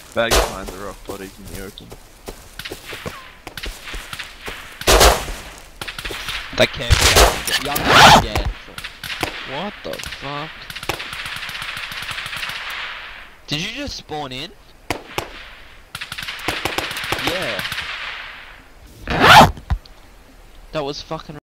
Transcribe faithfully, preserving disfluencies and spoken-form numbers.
Bag behind the rock bodies in the open. They can't be young again. What the fuck? Did you just spawn in? Yeah. That was fucking